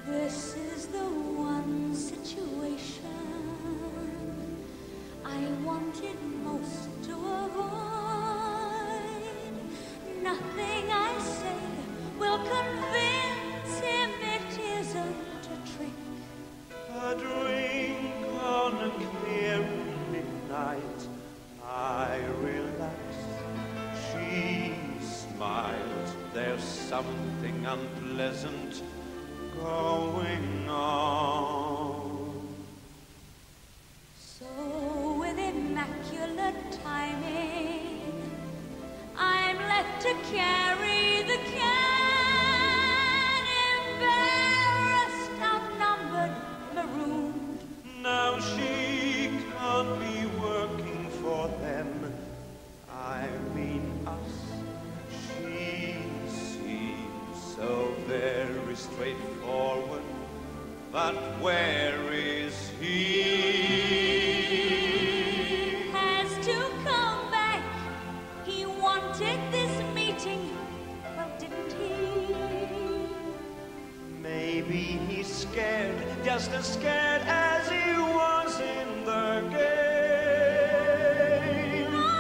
This is the one situation I wanted most to avoid. Nothing I say will convince him it isn't a trick. A drink on a clear midnight, I relax. She smiles. There's something unpleasant going on. So with immaculate timing, I'm left to carry the can, embarrassed, outnumbered, marooned. Now she can't be working for them, I mean us. She seems so very straightforward, but where is he? Has to come back. He wanted this meeting, well, didn't he? Maybe he's scared, just as scared as he was in the game. Oh,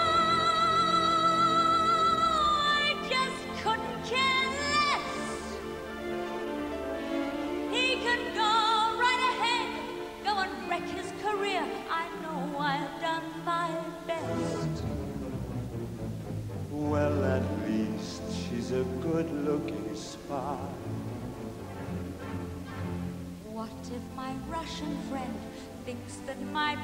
I just couldn't care less. He can go right ahead, go and wreck his career. I know I've done my best. Well, at least she's a good-looking spy. What if my Russian friend thinks that my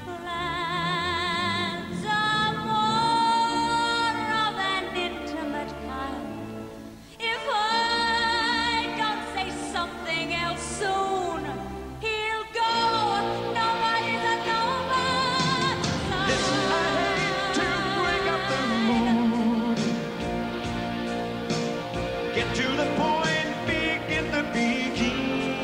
plans are more of an intimate kind? If I don't say something else soon, he'll go. Nobody's a nomad. Listen, I hate to break up the mood. Get to the point, begin the begin.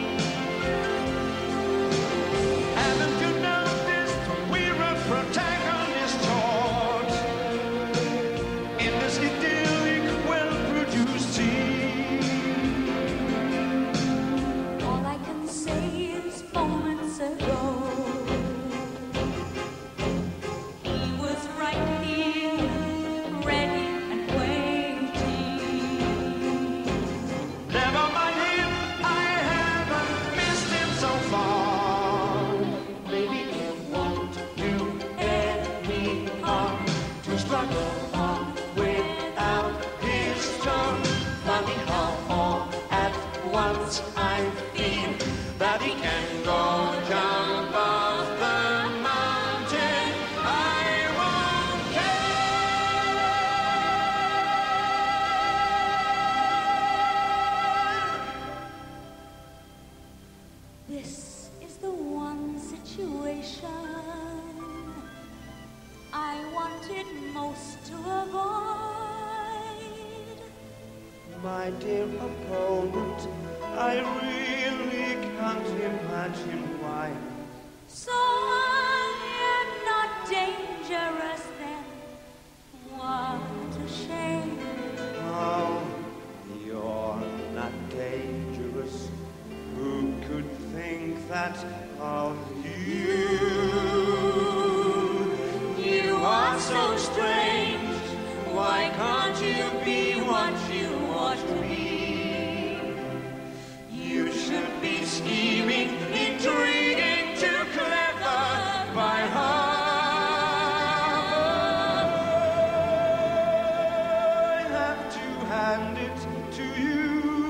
Haven't you noticed we're a protagonist taught in this idyllic, well-produced scene? All I can say is moments ago, he was right here, ready and waiting. Never mind him, I haven't missed him so far. Maybe it won't do any harm to struggle on without his charm. Funny how all at once I feel that he can go jump off the mountain. I won't care. This is the one situation I wanted most to avoid. My dear opponent, I really can't imagine why. So I am not dangerous then. What a shame. Oh, you're not dangerous. Who could think that of you? You are so strange. Why can't you be what you ought to be? You should be scheming, intriguing, too clever by heart. I have to hand it to you,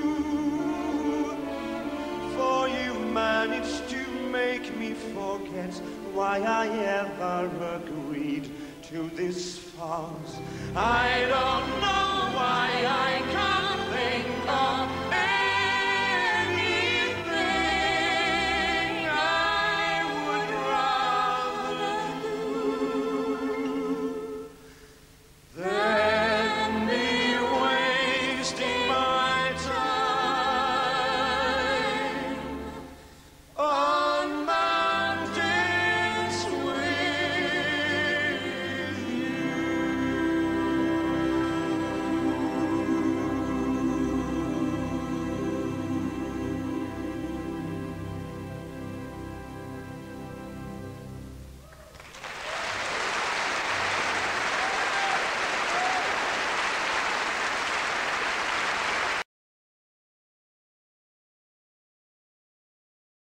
for you managed to make me forget why I ever agreed to this farce. I don't know why I can't think of